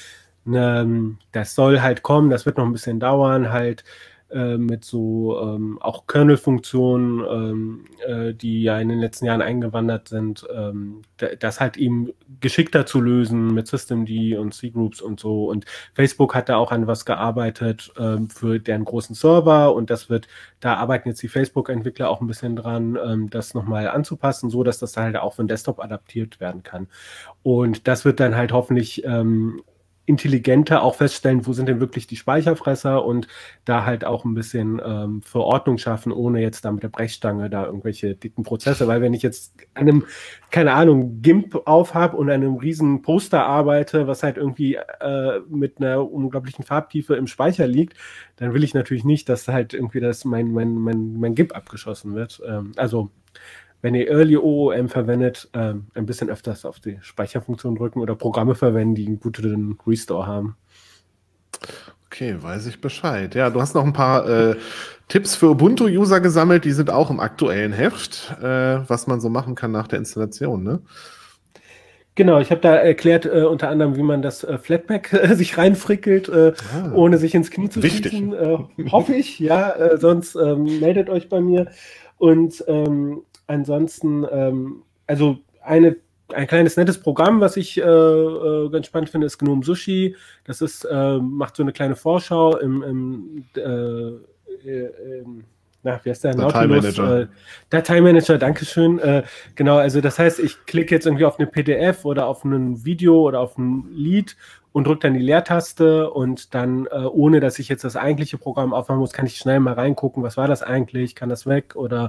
das soll halt kommen, das wird noch ein bisschen dauern, halt mit so auch Kernel-Funktionen, die ja in den letzten Jahren eingewandert sind, das halt eben geschickter zu lösen mit Systemd und C-Groups und so. Und Facebook hat da auch an was gearbeitet für deren großen Server und da arbeiten jetzt die Facebook-Entwickler auch ein bisschen dran, das nochmal anzupassen, so dass das halt auch für den Desktop adaptiert werden kann. Und das wird dann halt hoffentlich intelligenter auch feststellen, wo sind denn wirklich die Speicherfresser und da halt auch ein bisschen für Ordnung schaffen, ohne jetzt da mit der Brechstange da irgendwelche dicken Prozesse, weil wenn ich jetzt an einem, keine Ahnung, GIMP aufhab und an einem riesen Poster arbeite, was halt irgendwie mit einer unglaublichen Farbtiefe im Speicher liegt, dann will ich natürlich nicht, dass halt irgendwie mein GIMP abgeschossen wird. Also wenn ihr Early OOM verwendet, ein bisschen öfters auf die Speicherfunktion drücken oder Programme verwenden, die einen guten Restore haben. Okay, weiß ich Bescheid. Ja, du hast noch ein paar Tipps für Ubuntu-User gesammelt, die sind auch im aktuellen Heft, was man so machen kann nach der Installation, ne? Genau, ich habe da erklärt unter anderem, wie man das Flatpak sich reinfrickelt, ohne sich ins Knie zu schießen. Hoffe ich, ja, sonst meldet euch bei mir. Und ansonsten, also ein kleines nettes Programm, was ich ganz spannend finde, ist GNOME Sushi. Das ist, macht so eine kleine Vorschau wie heißt der? Dateimanager. Dateimanager, Dankeschön. Genau, also das heißt, ich klicke jetzt irgendwie auf eine PDF oder auf ein Video oder auf ein Lied und drücke dann die Leertaste und dann, ohne dass ich jetzt das eigentliche Programm aufmachen muss, kann ich schnell mal reingucken, was war das eigentlich, kann das weg oder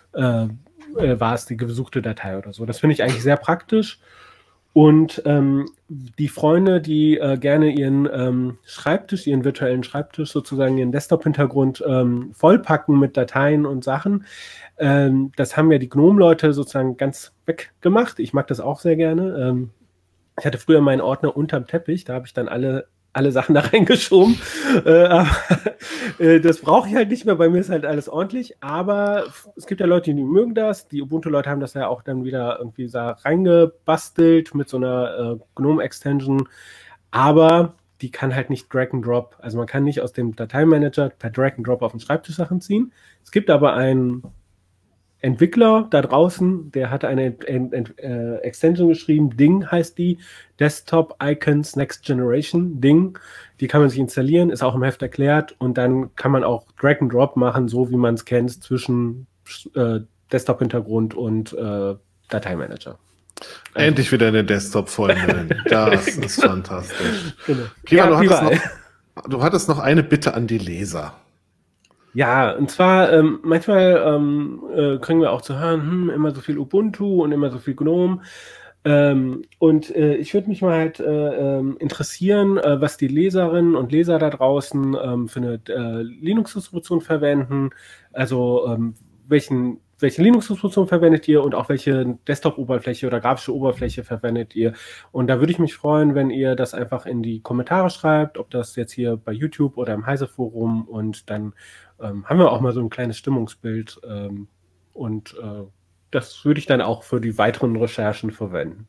war es die gesuchte Datei oder so. Das finde ich eigentlich sehr praktisch. Und die Freunde, die gerne ihren Schreibtisch, ihren virtuellen Schreibtisch, sozusagen ihren Desktop-Hintergrund vollpacken mit Dateien und Sachen, das haben ja die GNOME-Leute sozusagen ganz weggemacht. Ich mag das auch sehr gerne. Ich hatte früher meinen Ordner unterm Teppich, da habe ich dann alle Sachen da reingeschoben. Aber das brauche ich halt nicht mehr, bei mir ist halt alles ordentlich. Aber es gibt ja Leute, die mögen das. Die Ubuntu-Leute haben das ja auch dann wieder irgendwie da reingebastelt mit so einer GNOME-Extension. Aber die kann halt nicht Drag and Drop. Also man kann nicht aus dem Dateimanager per Drag and Drop auf den Schreibtisch Sachen ziehen. Es gibt aber einen Entwickler da draußen, der hat eine Extension geschrieben, Ding heißt die, Desktop Icons Next Generation, Ding. Die kann man sich installieren, ist auch im Heft erklärt und dann kann man auch Drag and Drop machen, so wie man es kennt, zwischen Desktop-Hintergrund und Dateimanager. Endlich wieder eine Desktop-Freundin. Das ist fantastisch. Genau. Kima, Ja, du hattest noch eine Bitte an die Leser. Ja, und zwar manchmal kriegen wir auch zu hören, immer so viel Ubuntu und immer so viel GNOME. Und ich würde mich mal halt interessieren, was die Leserinnen und Leser da draußen für eine Linux-Distribution verwenden. Also welche Linux-Distribution verwendet ihr und auch welche Desktop-Oberfläche oder grafische Oberfläche verwendet ihr? Und da würde ich mich freuen, wenn ihr das einfach in die Kommentare schreibt, ob das jetzt hier bei YouTube oder im Heise-Forum, und dann haben wir auch mal so ein kleines Stimmungsbild und das würde ich dann auch für die weiteren Recherchen verwenden.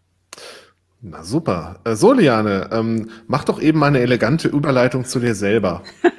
Na super. So, Liane, mach doch eben mal eine elegante Überleitung zu dir selber.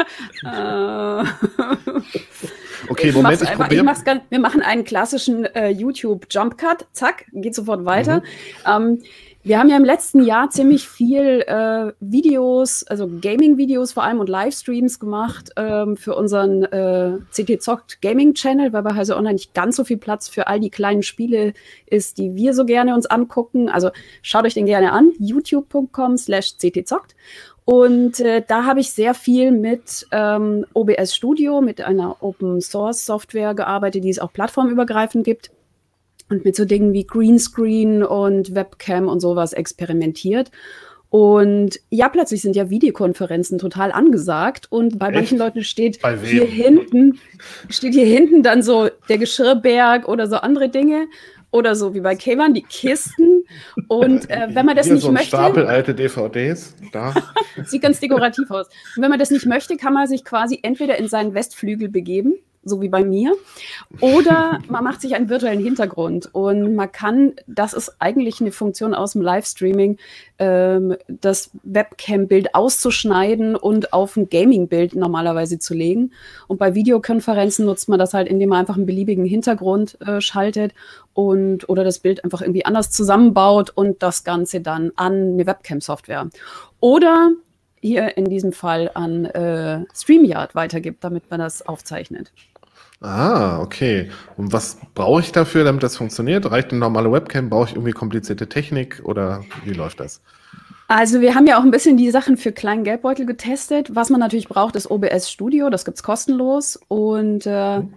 Okay, Moment, ich probiere. Wir machen einen klassischen YouTube-Jump-Cut. Zack, geht sofort weiter. Wir haben ja im letzten Jahr ziemlich viel Videos, also Gaming-Videos vor allem und Livestreams gemacht für unseren CT Zockt Gaming-Channel, weil bei Heise Online nicht ganz so viel Platz für all die kleinen Spiele ist, die wir so gerne uns angucken. Also schaut euch den gerne an, youtube.com/ctzockt. Und da habe ich sehr viel mit OBS Studio, mit einer Open-Source-Software gearbeitet, die es auch plattformübergreifend gibt. Und mit so Dingen wie Greenscreen und Webcam und sowas experimentiert. Und ja, plötzlich sind ja Videokonferenzen total angesagt. Und bei manchen Leuten steht hier hinten dann so der Geschirrberg oder so andere Dinge. Oder so wie bei Kevan, die Kisten. Und wenn man das nicht möchte. Stapel alte DVDs. Da. Sieht ganz dekorativ aus. Und wenn man das nicht möchte, kann man sich quasi entweder in seinen Westflügel begeben, so wie bei mir, oder man macht sich einen virtuellen Hintergrund und man kann, das ist eigentlich eine Funktion aus dem Livestreaming, das Webcam-Bild auszuschneiden und auf ein Gaming-Bild normalerweise zu legen. Und bei Videokonferenzen nutzt man das halt, indem man einfach einen beliebigen Hintergrund schaltet oder das Bild einfach irgendwie anders zusammenbaut und das Ganze dann an eine Webcam-Software. Oder hier in diesem Fall an StreamYard weitergibt, damit man das aufzeichnet. Ah, okay. Und was brauche ich dafür, damit das funktioniert? Reicht eine normale Webcam? Brauche ich irgendwie komplizierte Technik oder wie läuft das? Also wir haben ja auch ein bisschen die Sachen für kleinen Geldbeutel getestet. Was man natürlich braucht, ist OBS Studio. Das gibt es kostenlos und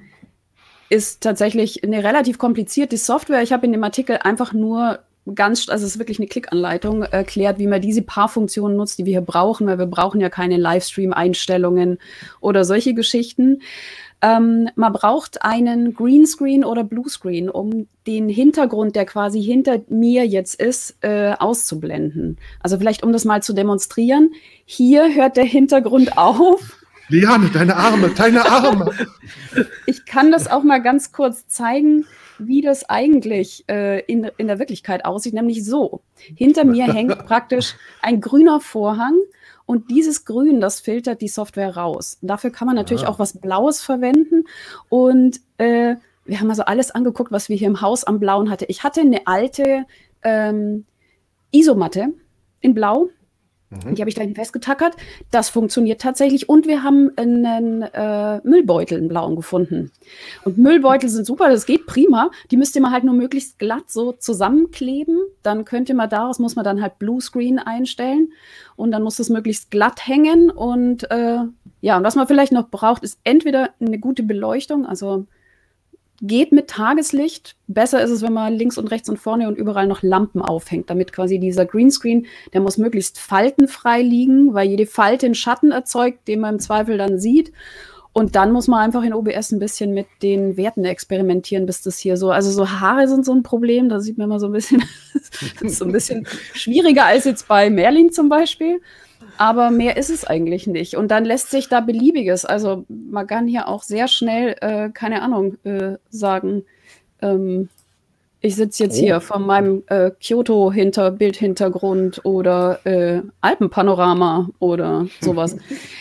ist tatsächlich eine relativ komplizierte Software. Ich habe in dem Artikel einfach nur also es ist wirklich eine Klickanleitung, erklärt, wie man diese paar Funktionen nutzt, die wir hier brauchen, weil wir brauchen ja keine Livestream-Einstellungen oder solche Geschichten. Man braucht einen Greenscreen oder Bluescreen, um den Hintergrund, der quasi hinter mir jetzt ist, auszublenden. Also vielleicht, um das mal zu demonstrieren. Hier hört der Hintergrund auf. Liane, deine Arme, deine Arme! Ich kann das auch mal ganz kurz zeigen, wie das eigentlich in der Wirklichkeit aussieht, nämlich so. Hinter mir hängt praktisch ein grüner Vorhang und dieses Grün, das filtert die Software raus. Dafür kann man natürlich auch was Blaues verwenden und wir haben also alles angeguckt, was wir hier im Haus am Blauen hatten. Ich hatte eine alte Isomatte in Blau Die habe ich dahin festgetackert. Das funktioniert tatsächlich. Und wir haben einen Müllbeutel, einen blauen, gefunden. Und Müllbeutel sind super, das geht prima. Die müsst ihr mal halt nur möglichst glatt so zusammenkleben. Dann muss man dann halt Bluescreen einstellen. Und dann muss das möglichst glatt hängen. Und und was man vielleicht noch braucht, ist entweder eine gute Beleuchtung, also geht mit Tageslicht. Besser ist es, wenn man links und rechts und vorne und überall noch Lampen aufhängt, damit quasi dieser Greenscreen, der muss möglichst faltenfrei liegen, weil jede Falte einen Schatten erzeugt, den man im Zweifel dann sieht. Und dann muss man einfach in OBS ein bisschen mit den Werten experimentieren, bis das hier so, also so Haare sind so ein Problem, da sieht man immer so ein bisschen, das ist so ein bisschen schwieriger als jetzt bei Merlin zum Beispiel. Aber mehr ist es eigentlich nicht. Und dann lässt sich da Beliebiges, also man kann hier auch sehr schnell, keine Ahnung, sagen, ich sitze jetzt hier vor meinem Kyoto-Bildhintergrund oder Alpenpanorama oder sowas.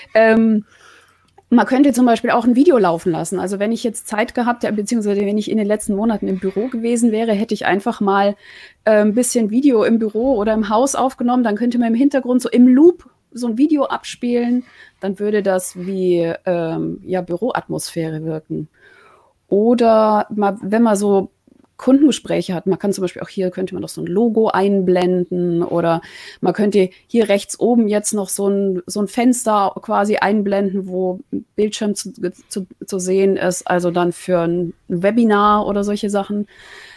Man könnte zum Beispiel auch ein Video laufen lassen. Also wenn ich jetzt Zeit gehabt hätte, beziehungsweise wenn ich in den letzten Monaten im Büro gewesen wäre, hätte ich einfach mal ein bisschen Video im Büro oder im Haus aufgenommen. Dann könnte man im Hintergrund so im Loop so ein Video abspielen. Dann würde das wie Büroatmosphäre wirken. Oder wenn man so Kundengespräche hat. Man kann zum Beispiel auch hier, könnte man noch so ein Logo einblenden oder man könnte hier rechts oben jetzt noch so ein Fenster quasi einblenden, wo ein Bildschirm zu sehen ist, also dann für ein Webinar oder solche Sachen.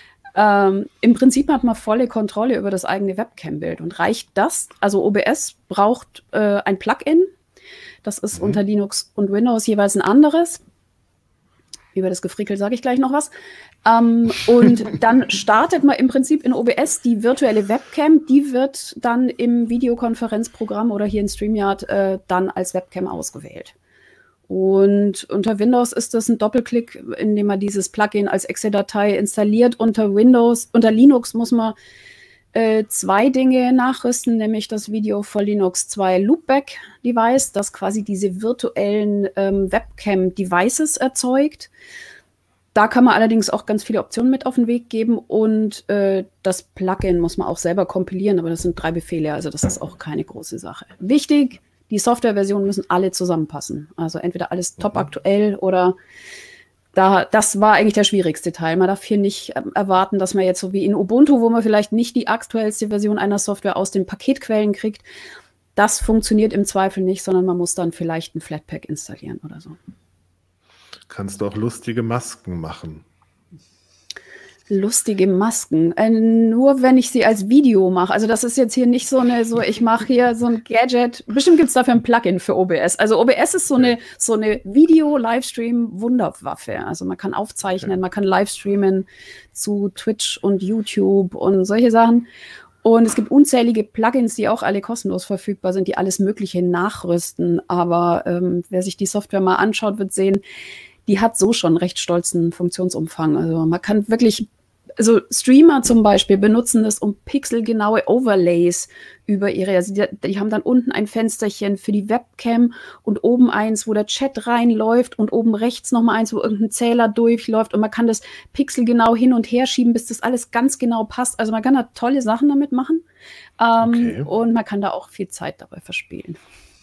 Im Prinzip hat man volle Kontrolle über das eigene Webcam-Bild und reicht das, also OBS braucht ein Plugin, das ist unter Linux und Windows jeweils ein anderes. Über das Gefrickel sage ich gleich noch was. Und dann startet man im Prinzip in OBS die virtuelle Webcam. Die wird dann im Videokonferenzprogramm oder hier in StreamYard dann als Webcam ausgewählt. Und unter Windows ist das ein Doppelklick, indem man dieses Plugin als Exe-Datei installiert. Unter Linux muss man zwei Dinge nachrüsten, nämlich das Video for Linux 2 Loopback-Device, das quasi diese virtuellen Webcam-Devices erzeugt. Da kann man allerdings auch ganz viele Optionen mit auf den Weg geben und das Plugin muss man auch selber kompilieren, aber das sind 3 Befehle, also das ist auch keine große Sache. Wichtig, die Softwareversionen müssen alle zusammenpassen. Also entweder alles top aktuell oder das war eigentlich der schwierigste Teil. Man darf hier nicht erwarten, dass man jetzt so wie in Ubuntu, wo man vielleicht nicht die aktuellste Version einer Software aus den Paketquellen kriegt, das funktioniert im Zweifel nicht, sondern man muss dann vielleicht ein Flatpak installieren oder so. Kannst du auch lustige Masken machen? Lustige Masken. Nur wenn ich sie als Video mache. Also das ist jetzt hier nicht ich mache hier so ein Gadget. Bestimmt gibt es dafür ein Plugin für OBS. Also OBS ist so eine Video-Livestream-Wunderwaffe. Also man kann aufzeichnen, man kann livestreamen zu Twitch und YouTube und solche Sachen. Und es gibt unzählige Plugins, die auch alle kostenlos verfügbar sind, die alles Mögliche nachrüsten. Aber wer sich die Software mal anschaut, wird sehen, die hat so schon einen recht stolzen Funktionsumfang. Also man kann wirklich, also Streamer zum Beispiel benutzen das, um pixelgenaue Overlays über also die haben dann unten ein Fensterchen für die Webcam und oben eins, wo der Chat reinläuft und oben rechts nochmal eins, wo irgendein Zähler durchläuft und man kann das pixelgenau hin und her schieben, bis das alles ganz genau passt. Also man kann da tolle Sachen damit machen und man kann da auch viel Zeit dabei verspielen.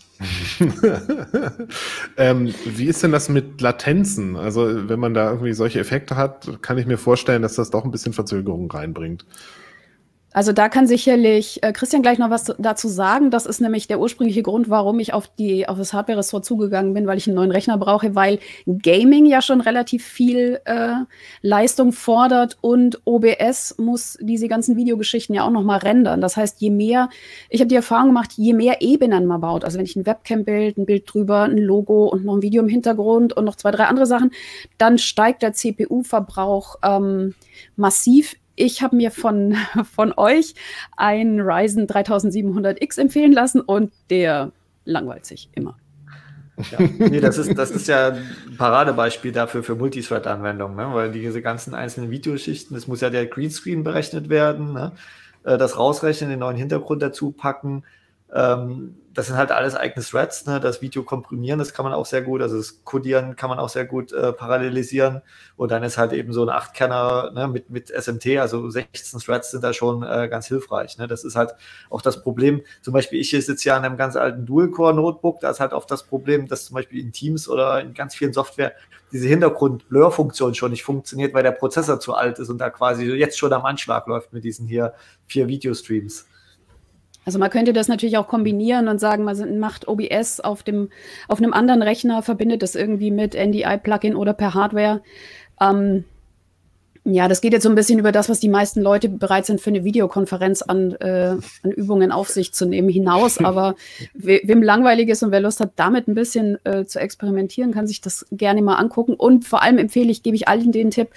Wie ist denn das mit Latenzen? Also wenn man da irgendwie solche Effekte hat, kann ich mir vorstellen, dass das doch ein bisschen Verzögerung reinbringt. Also da kann sicherlich Christian gleich noch was dazu sagen. Das ist nämlich der ursprüngliche Grund, warum ich auf das Hardware-Ressort zugegangen bin, weil ich einen neuen Rechner brauche, weil Gaming ja schon relativ viel Leistung fordert und OBS muss diese ganzen Videogeschichten ja auch noch mal rendern. Das heißt, ich habe die Erfahrung gemacht, je mehr Ebenen man baut, also wenn ich ein Webcam-Bild, ein Bild drüber, ein Logo und noch ein Video im Hintergrund und noch 2, 3 andere Sachen, dann steigt der CPU-Verbrauch massiv. Ich habe mir von euch einen Ryzen 3700X empfehlen lassen und der langweilt sich immer. Ja, nee, das ist ja ein Paradebeispiel dafür für Multithread-Anwendungen, ne? Weil diese ganzen einzelnen Videoschichten, es muss ja der Greenscreen berechnet werden, ne? Das rausrechnen, den neuen Hintergrund dazu packen. das sind halt alles eigene Threads, ne? Das Video komprimieren, das kann man auch sehr gut, also das Codieren kann man auch sehr gut parallelisieren. Und dann ist halt eben so ein 8-Kerner, ne, mit SMT, also 16 Threads sind da schon ganz hilfreich. Ne? Das ist halt auch das Problem. Zum Beispiel, ich sitze ja an einem ganz alten Dual-Core-Notebook, da ist halt oft das Problem, dass zum Beispiel in Teams oder in ganz vielen Software diese Hintergrund-Blur-Funktion schon nicht funktioniert, weil der Prozessor zu alt ist und da quasi jetzt schon am Anschlag läuft mit diesen hier 4 Videostreams. Also man könnte das natürlich auch kombinieren und sagen, man macht OBS auf einem anderen Rechner, verbindet das irgendwie mit NDI-Plugin oder per Hardware. Ja, das geht jetzt so ein bisschen über das, was die meisten Leute bereit sind, für eine Videokonferenz an Übungen auf sich zu nehmen, hinaus. Aber wem langweilig ist und wer Lust hat, damit ein bisschen zu experimentieren, kann sich das gerne mal angucken. Und vor allem gebe ich allen den Tipp,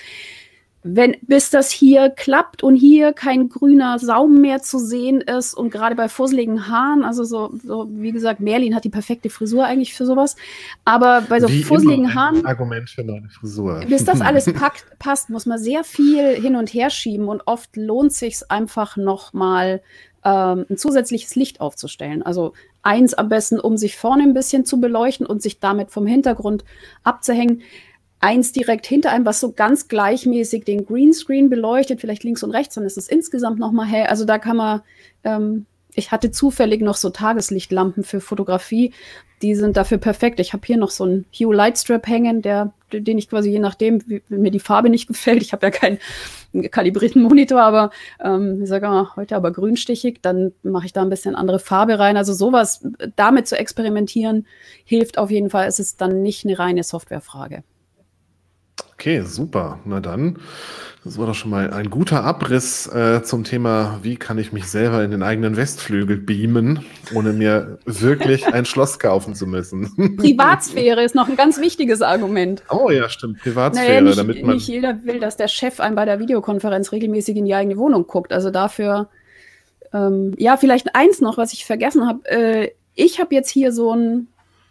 bis das hier klappt und hier kein grüner Saum mehr zu sehen ist und gerade bei fusseligen Haaren, also so wie gesagt, Merlin hat die perfekte Frisur eigentlich für sowas, aber bei so Wie fusseligen immer Haaren, ein Argument für meine Frisur. bis das alles passt, muss man sehr viel hin und her schieben und oft lohnt sich's einfach nochmal ein zusätzliches Licht aufzustellen. Also eins am besten, um sich vorne ein bisschen zu beleuchten und sich damit vom Hintergrund abzuhängen. Eins direkt hinter einem, was so ganz gleichmäßig den Greenscreen beleuchtet, vielleicht links und rechts, dann ist es insgesamt nochmal hell. Also da kann man, ich hatte zufällig noch so Tageslichtlampen für Fotografie, die sind dafür perfekt. Ich habe hier noch so einen Hue Lightstrip hängen, den ich quasi je nachdem, wie mir die Farbe nicht gefällt, ich habe ja keinen kalibrierten Monitor, aber ich sage mal, heute aber grünstichig, dann mache ich da ein bisschen andere Farbe rein. Also sowas, damit zu experimentieren, hilft auf jeden Fall. Es ist dann nicht eine reine Softwarefrage. Okay, super. Na dann, das war doch schon mal ein guter Abriss zum Thema, wie kann ich mich selber in den eigenen Westflügel beamen, ohne mir wirklich ein Schloss kaufen zu müssen. Privatsphäre ist noch ein ganz wichtiges Argument. Oh ja, stimmt, Privatsphäre. Naja, damit man nicht jeder will, dass der Chef einem bei der Videokonferenz regelmäßig in die eigene Wohnung guckt. Also dafür, ja, vielleicht eins noch, was ich vergessen habe. Ich habe jetzt hier so ein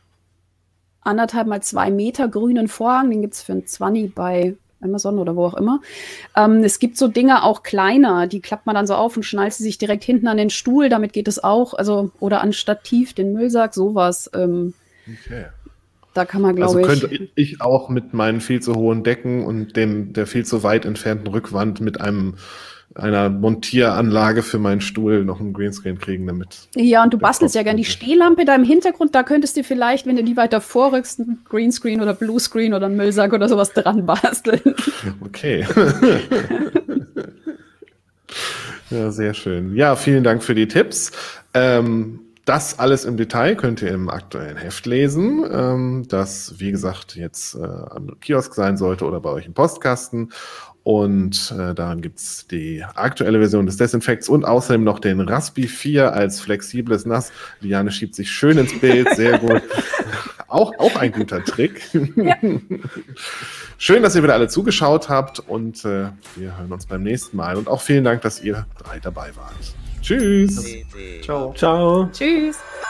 1,5 mal 2 Meter grünen Vorhang, den gibt es für ein 20 bei Amazon oder wo auch immer. Es gibt so Dinge auch kleiner, die klappt man dann so auf und schnallt sie sich direkt hinten an den Stuhl, damit geht es auch, also oder an Stativ, den Müllsack, sowas. Okay. Da kann man, glaube also könnte ich auch mit meinen viel zu hohen Decken und der viel zu weit entfernten Rückwand mit einer Montieranlage für meinen Stuhl noch einen Greenscreen kriegen, damit. Ja, und du bastelst ja gern die Stehlampe da im Hintergrund, da könntest du vielleicht, wenn du die weiter vorrückst, einen Greenscreen oder Bluescreen oder einen Müllsack oder sowas dran basteln. Okay. Ja, sehr schön. Ja, vielen Dank für die Tipps. Das alles im Detail könnt ihr im aktuellen Heft lesen, das, wie gesagt, jetzt am Kiosk sein sollte oder bei euch im Postkasten. Und daran gibt es die aktuelle Version des Desinfekts und außerdem noch den Raspi 4 als flexibles Nass. Liane schiebt sich schön ins Bild, sehr gut. Auch ein guter Trick. Ja. Schön, dass ihr wieder alle zugeschaut habt und wir hören uns beim nächsten Mal. Und auch vielen Dank, dass ihr 3 dabei wart. Tschüss. Ciao. Ciao. Tschüss.